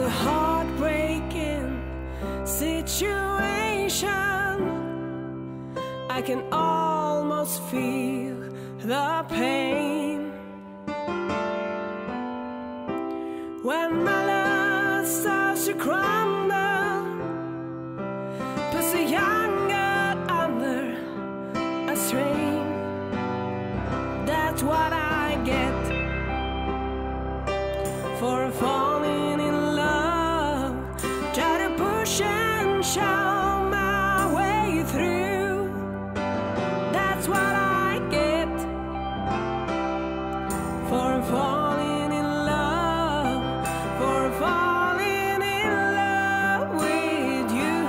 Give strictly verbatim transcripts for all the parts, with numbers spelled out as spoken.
a heartbreaking situation. I can almost feel the pain when my love starts to crumble, puts a young girl under a strain. That's what I get for falling in love. Try to push and shove my way through. That's what I get for falling in love, for falling in love with you.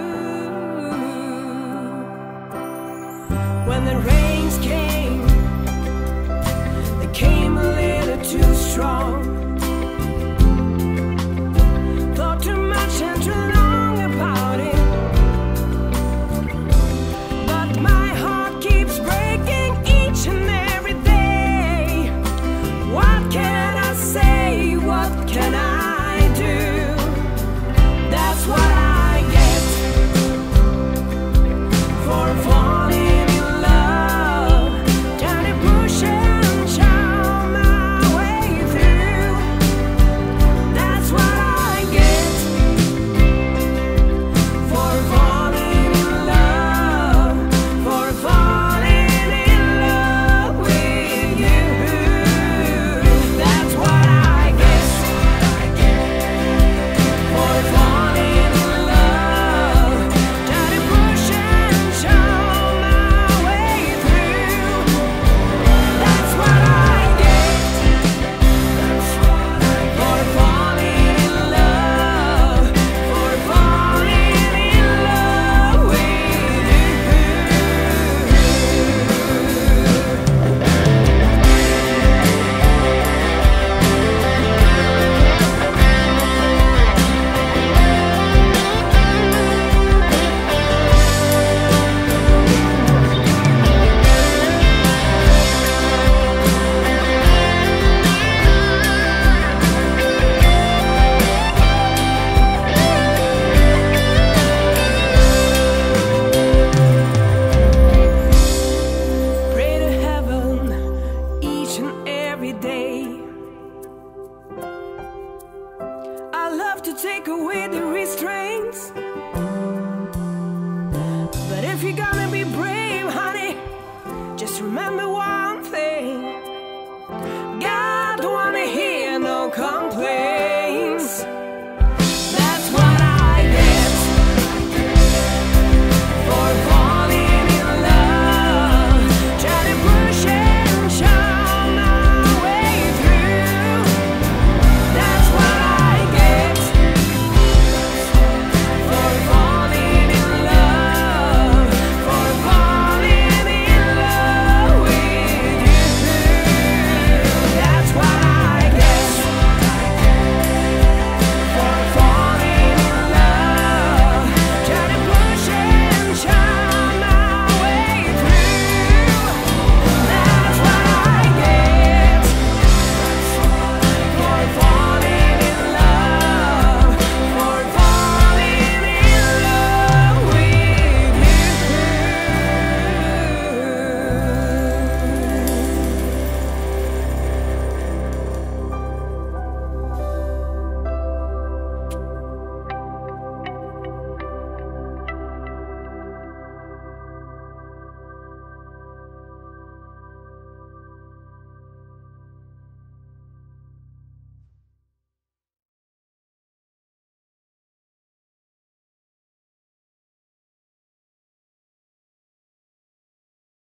When the rains came, they came a little too strong. Thought too much and too long about it, but my heart keeps breaking each and every day. What can I say? What can I do? That's what I get for falling in love. Trying to push and shove my way through. That's what I get for falling in love, for falling in love with you. That's what I get for falling in love. Trying to push and shove my way through. That's what I get for falling in love, for falling in love with you. Pray to heaven each and every day. I love to take away the restraints, but if you're gonna be brave, honey, just remember